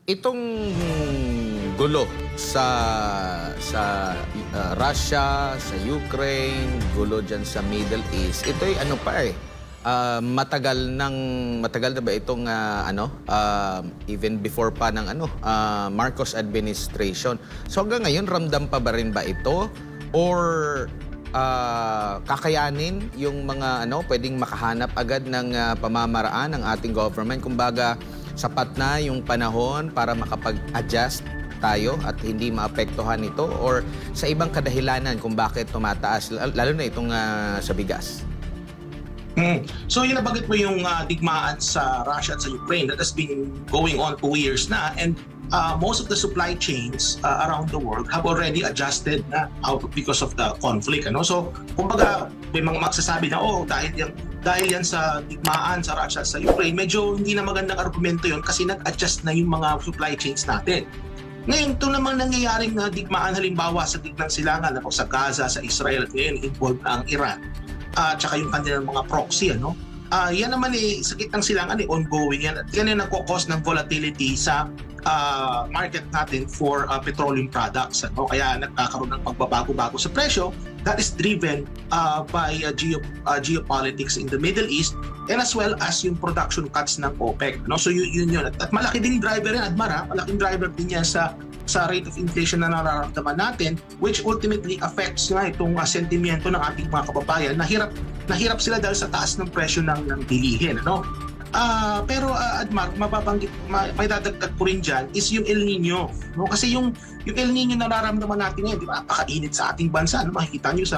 Itong gulo sa Russia, sa Ukraine, gulo diyan sa Middle East. Ito'y ano pa matagal na ba itong even before pa ng Marcos administration. So hanggang ngayon ramdam pa ba rin ba ito or kakayanin yung mga pwedeng makahanap agad ng pamamaraan ng ating government? Kumbaga, sapat na yung panahon para makapag-adjust tayo at hindi maapektuhan ito, or sa ibang kadahilanan kung bakit tumataas, lalo na itong sa bigas? So yung nabanggit mo yung digmaan sa Russia at sa Ukraine that has been going on 2 years na, and most of the supply chains around the world have already adjusted na out because of the conflict. So kumbaga may mga magsasabi na dahil yan sa digmaan sa Russia at sa Ukraine, medyo hindi na magandang argumento yon kasi nag-adjust na yung mga supply chains natin. Ngayon, ito namang nangyayaring digmaan halimbawa sa gitnang silangan sa Gaza, sa Israel, at ngayon involved ang Iran at saka yung kanilang mga proxy. Yan naman sa gitnang silangan ongoing yan, at yan yung nagkukos ng volatility sa market natin for petroleum products. Kaya nagkakaroon ng pagbabago-bago sa presyo that is driven by geopolitics in the Middle East, and as well as yung production cuts ng OPEC. So yun. At malaki din driver yan, Admar, malaking driver din yan sa rate of inflation na nararamdaman natin, which ultimately affects nga itong sentimiento ng ating mga kababayan. Nahirap sila dahil sa taas ng presyo ng bilihin. Pero Admar, may dadagdag ko rin dyan is yung El Nino. Kasi yung El Nino nararamdaman natin ngayon, di ba? Napakainit sa ating bansa. Makikita nyo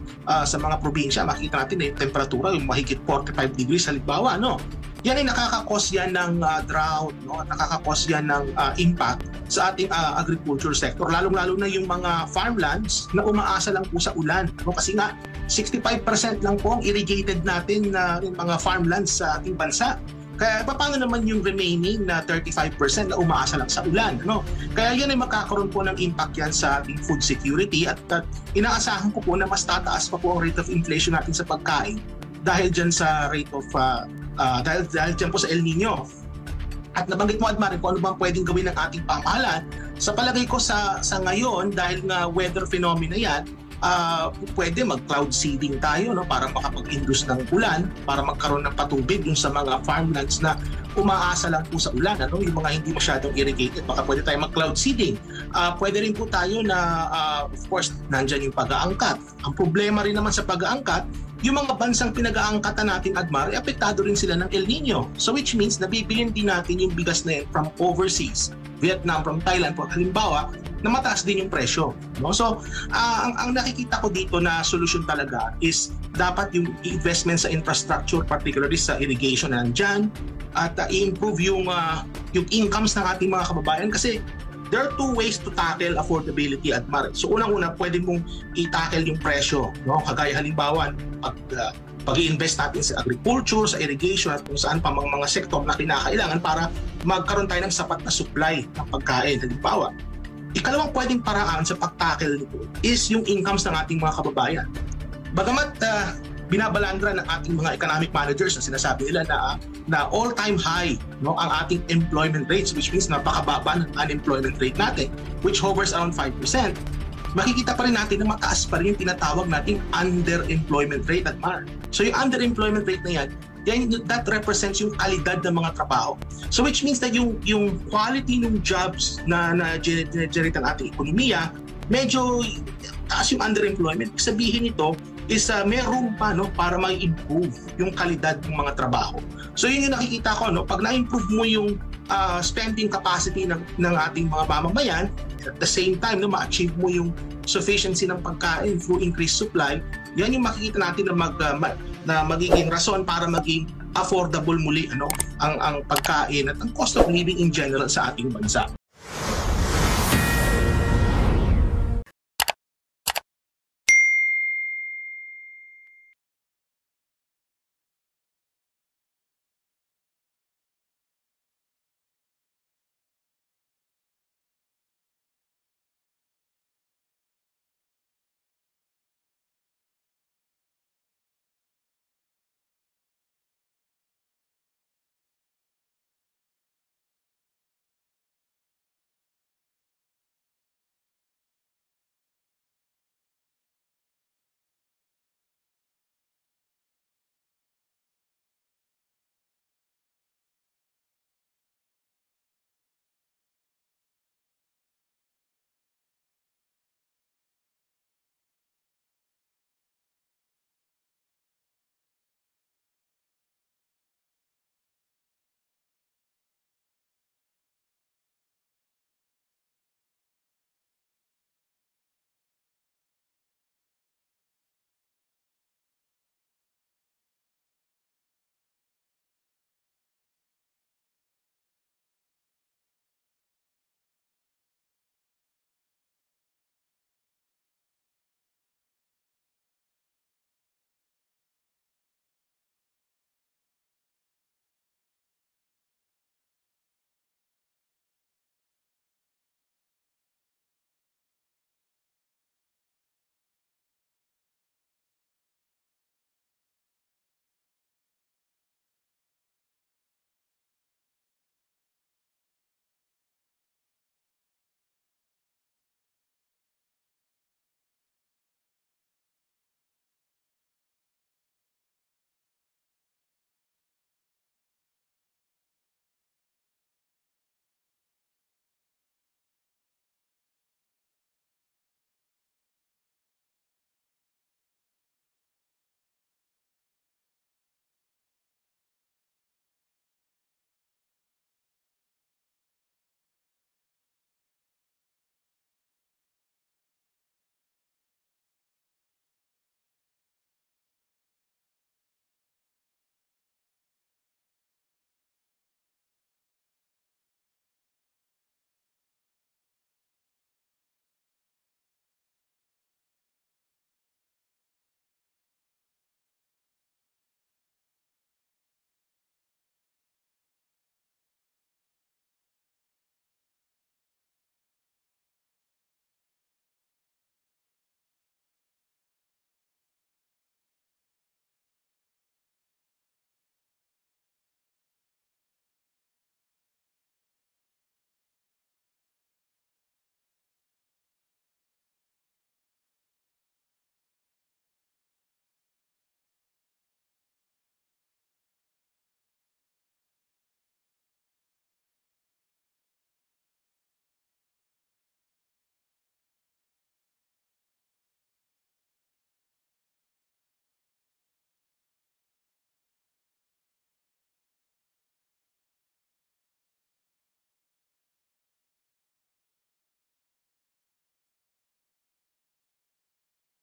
sa mga probinsya, makikita natin na yung temperatura, yung mahigit 45 degrees halimbawa. Yan ay nakakakos yan ng drought, nakakakos yan ng impact sa ating agriculture sector. Lalong-lalo na yung mga farmlands na umaasa lang po sa ulan. Kasi nga, 65% lang po ang irrigated natin na mga farmlands sa ating bansa. Kaya paano naman yung remaining na 35% na umaasa lang sa ulan? Kaya yan ay makakaroon po ng impact yan sa ating food security, at inaasahan ko po na mas tataas pa po ang rate of inflation natin sa pagkain dahil dyan sa rate of dahil dyan po sa El Nino. At nabanggit mo, Admar, kung ano bang pwedeng gawin ng ating pamahalaan. Sa palagay ko sa ngayon, dahil nga weather phenomena yan, pwede mag-cloud seeding tayo para makapag-induce ng ulan, para magkaroon ng patubig yung sa mga farmlands na umaasa lang po sa ulan, yung mga hindi masyadong irrigated. Baka pwede tayo mag-cloud seeding. Pwede rin po tayo na, of course, nandyan yung pag-aangkat. Ang problema rin naman sa pag-aangkat, yung mga bansang pinag-aangkatan natin, Admar, apektado rin sila ng El Nino. So which means nabibilin din natin yung bigas na yan from overseas, Vietnam, from Thailand, for halimbawa, na mataas din yung presyo. So ang nakikita ko dito na solusyon talaga is dapat yung investment sa infrastructure, particularly sa irrigation na nandyan, at i-improve yung incomes ng ating mga kababayan, kasi there are 2 ways to tackle affordability, Admar. So unang-una, pwede mong i-tackle yung presyo. Kagaya halimbawa, pag-i-invest natin sa agriculture, sa irrigation, at kung saan pa mga sektor na kinakailangan para magkaroon tayo ng sapat na supply ng pagkain. Halimbawa, ikalawang pwedeng paraan sa pag-tackle nito is yung incomes ng ating mga kababayan. Bagamat binabalandra ng ating mga economic managers na sinasabi nila na all-time high ang ating employment rates, which means napakababa ng unemployment rate natin, which hovers around 5%, makikita pa rin natin na mataas pa rin yung tinatawag nating underemployment rate, Admar. So yung underemployment rate na yan, that represents yung kalidad ng mga trabaho. So which means that yung quality ng jobs na generate ng ating ekonomiya, medyo taas yung underemployment. Sabihin nito is may room pa para mag-improve yung kalidad ng mga trabaho. So yun yung nakikita ko, pag na-improve mo yung spending capacity ng ating mga mamamayan, at the same time ma-achieve mo yung sufficiency ng pagkain through increased supply, yan yung makikita natin na magiging rason para maging affordable muli ang pagkain at ang cost of living in general sa ating bansa.